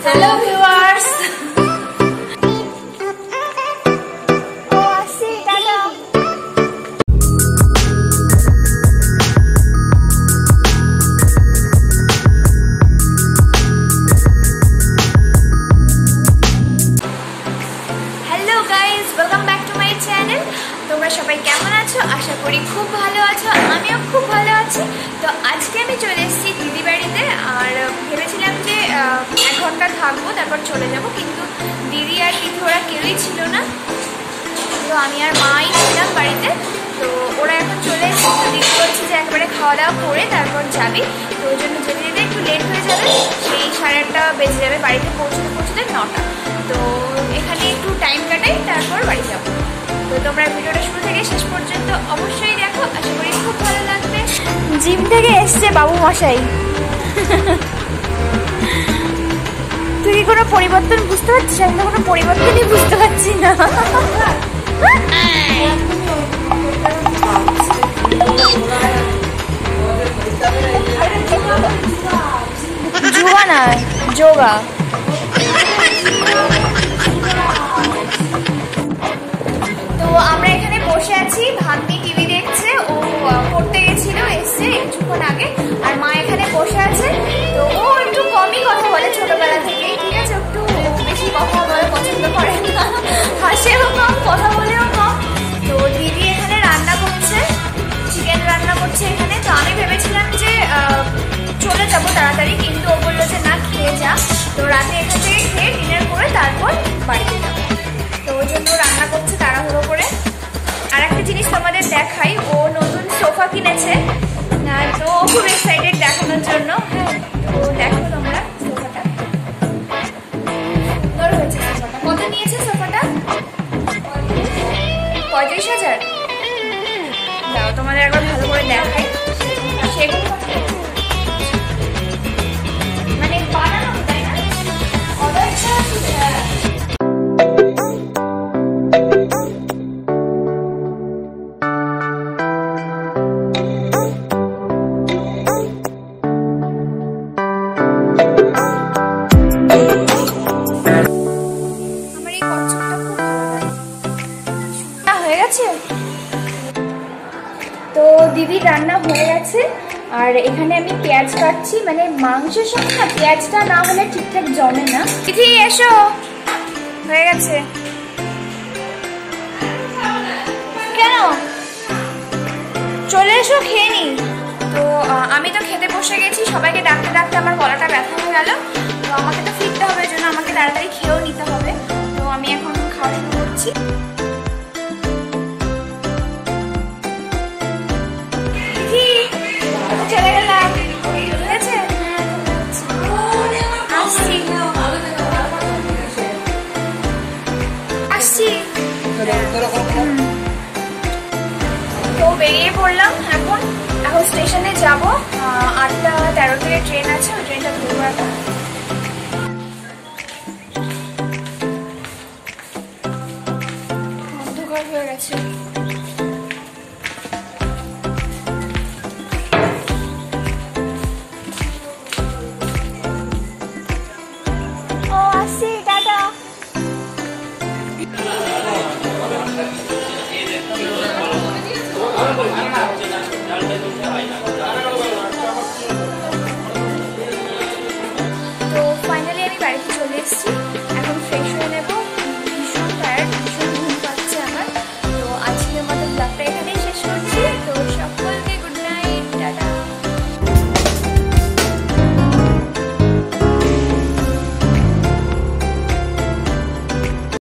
Hello viewers. Hello guys, welcome back to my channel. তোমরা সবাই কেমন আছো? আশা করি খুব ভালো আছো। আমিও খুব ভালো আছি। তো আজকে আমি চলে এসেছি দিদি বাড়িতে, আর ভেবেছিলাম যে 1 ঘন্টা থাকবো, তারপর চলে যাব, কিন্তু দিদি আর দিদি ওরা কেউই ছিল না। তো আমি আর মাই ছিলাম বাড়িতে। তো ওরা এখন চলে এসেছে। তো দিদি বলছে যে একবারে খাওয়া দাওয়া করে তারপর যাবি। তো ওই জন্য যেতে যেতে একটু লেট হয়ে যাবে, সেই 8:30 বেজে যাবে বাড়িতে পৌঁছতে 9টা। তো এখানে একটু টাইম কাটাই, তারপর বাড়ি যাবো। তো তোমরা ভিডিওটা শুরু থেকে শেষ পর্যন্ত অবশ্যই দেখো, আশা করি খুব ভালো লাগবে। জিম থেকে এসছে বাবু মশাই। তুই কি কোনো পরিবর্তন বুঝতে পারছিস? আমি তো কোনো পরিবর্তনই বুঝতে পারছি না। যোগা না, যোগা। তো আমরা এখানে বসে আছি, ভাগ্নি টিভি দেখছে, ও পড়তে গেছিল, এসছে কিছুক্ষণ আগে। আর মা এখানে বসে আছে। তো ও একটু কমই কথা বলে ছোটবেলা থেকেই, ঠিক আছে? একটু বেশি কথা বলে পছন্দ করে না, হাসেও কম, কথা বলেও কম। তো দিদি এখানে রান্না করছে, চিকেন রান্না করছে এখানে। তো আমি ভেবেছিলাম যে চলে যাবো তাড়াতাড়ি, কিন্তু ও বললো যে না, খেয়ে যা। তো রাতে এখান থেকে খেয়ে ডিনার করে তারপর বাড়িতে যাবো। তো ওই জন্য রান্না করছে তাড়াহুড়ো করে। আর একটা জিনিস তোমাদের দেখাই, ও নতুন সোফা কিনেছে, তো ও খুব এক্সাইটেড দেখানোর জন্য। হ্যাঁ, তো দেখো তোমরা সোফাটা সুন্দর হয়েছে। সোফাটা কত নিয়েছে? সোফাটা 35,000। দাও তোমাদের একবার ভালো করে দেখাই। সেগুলো মানে বানানো, তাই না? অর্ডারটা তো দিদি রান্না হয়ে গেছে। আর এখানে আমি পেঁয়াজ কাটছি, মানে মাংসের সঙ্গে না পেঁয়াজটা না হলে ঠিকঠাক জমে না। দিদি এসো, হয়ে গেছে। কেন? চলে এসো, খেয়ে নি। তো আমি তো খেতে বসে গেছি, সবাইকে ডাকতে ডাকতে আমার গলাটা ব্যথা হয়ে গেল। তো আমাকে তো ফিরতে হবে, জন্য আমাকে তাড়াতাড়ি খেয়েও নিতে হবে। তো আমি এখন খাওয়া শুরু করছি। চলে গেলাম, ঠিক আছে? আসছি। তো বেরিয়ে পড়লাম এখন স্টেশনে যাব। 8:13 থেকে ট্রেন আছে, ওই ট্রেনটা ধরবো এখন। অন্ধকার হয়ে গেছে। তো ফাইনালি আমি বাড়িতে চলে এসেছি।